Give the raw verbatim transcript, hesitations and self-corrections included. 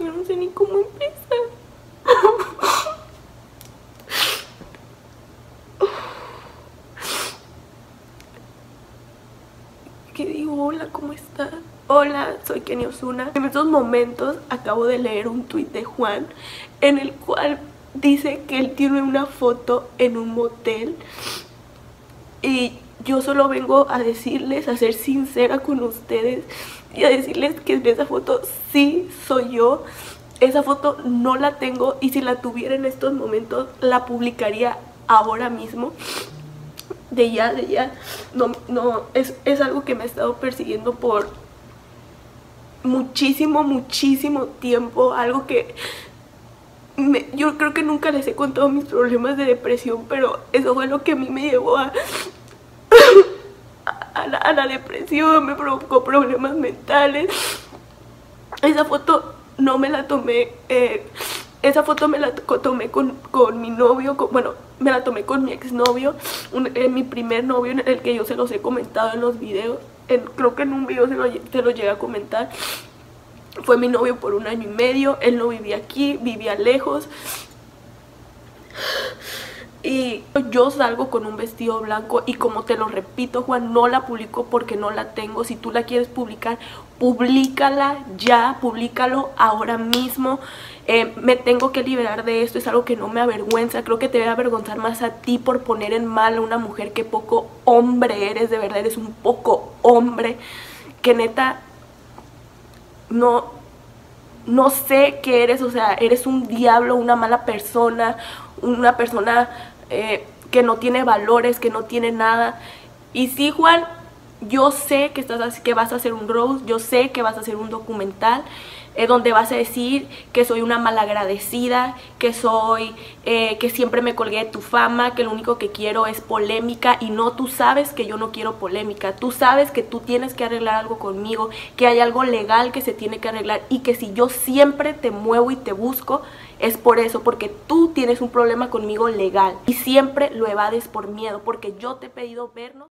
Yo no sé ni cómo empezar. ¿Qué digo? Hola, ¿cómo estás? Hola, soy Kenny Osuna. En estos momentos acabo de leer un tuit de Juan en el cual dice que él tiene una foto en un motel. Y yo solo vengo a decirles, a ser sincera con ustedes y a decirles que en esa foto sí soy yo. Esa foto no la tengo y si la tuviera en estos momentos la publicaría ahora mismo. De ya, de ya. No, no, es, es algo que me ha estado persiguiendo por muchísimo, muchísimo tiempo. Algo que me, yo creo que nunca les he contado mis problemas de depresión, pero eso fue lo que a mí me llevó a, a, la, a la depresión, me provocó problemas mentales. Esa foto no me la tomé, eh, esa foto me la tomé con, con mi novio, con, bueno, me la tomé con mi exnovio, un, eh, mi primer novio, en el que yo se los he comentado en los videos, en, creo que en un video se lo, se lo llegué a comentar. Fue mi novio por un año y medio, él no vivía aquí, vivía lejos. Y yo salgo con un vestido blanco y como te lo repito, Juan, no la publico porque no la tengo. Si tú la quieres publicar, públicala ya, públicalo ahora mismo. Eh, me tengo que liberar de esto, es algo que no me avergüenza. Creo que te debe avergonzar más a ti por poner en mal a una mujer que poco hombre eres, de verdad eres un poco hombre. Que neta, no, no sé qué eres, o sea, eres un diablo, una mala persona, una persona... Eh, que no tiene valores, que no tiene nada. Y sí, Juan, yo sé que, estás, que vas a hacer un roast, yo sé que vas a hacer un documental eh, donde vas a decir que soy una malagradecida, que soy, eh, que siempre me colgué de tu fama, que lo único que quiero es polémica. Y no, tú sabes que yo no quiero polémica, tú sabes que tú tienes que arreglar algo conmigo, que hay algo legal que se tiene que arreglar y que si yo siempre te muevo y te busco es por eso, porque tú tienes un problema conmigo legal y siempre lo evades por miedo, porque yo te he pedido vernos.